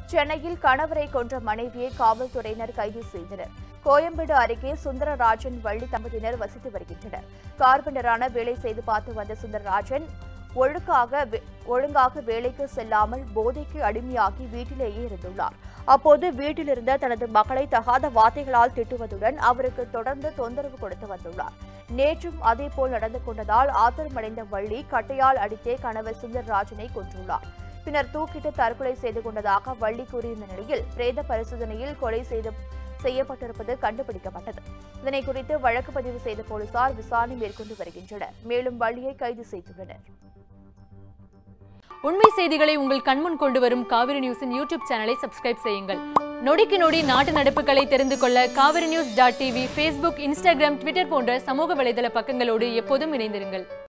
சென்னையில் கணவரை கொன்ற மனைவியை காவல்துறையினர் கைது செய்தனர். கோயம்பேடு அருகே சுந்தரராஜன் வள்ளி தம்பதியினர் வசித்து வருகின்றனர். கார்பெண்டரான வேலை செய்து பார்த்து வந்த சுந்தரராஜன் ஒழுங்காக வேலைக்கு செல்லாமல் போதைக்கு அடிமையாகி வீட்டிலேயே இருந்துள்ளார். அப்போது வீட்டில் இருந்த தனது மகளை தகாத வார்த்தைகளால் திட்டுவதுடன் அவருக்கு தொடர்ந்து தொந்தரவு கொடுத்து வந்துள்ளார். நேற்றும் அதேபோல் நடந்து கொண்டதால் ஆத்திரமடைந்த வள்ளி கட்டையால் அடித்தே கணவர் சுந்தரராஜனை கொன்றுள்ளார். பின்னர் தூக்கிட்டு தற்கொலை செய்து கொண்டதாக வள்ளி கூறியிருந்த நிலையில் பிரேத பரிசோதனையில் கொலை செய்யப்பட்டிருப்பது கண்டுபிடிக்கப்பட்டது. இதனை குறித்து வழக்கு பதிவு செய்த போலீசார் விசாரணை மேற்கொண்டு வருகின்றனர். மேலும் வள்ளியை கைது செய்துள்ளனர். உண்மை செய்திகளை உங்கள் கண்முன் கொண்டு வரும் காவிரி நியூஸின் யூடியூப் சேனலை சப்ஸ்கிரைப் செய்யுங்கள். நொடிக்கு நொடி நாட்டு நடப்புகளை தெரிந்து கொள்ள kaverinews.tv, Facebook, Instagram, Twitter போன்ற சமூக வலைதள பக்கங்களோடு எப்போதும் இணைந்திருங்கள்.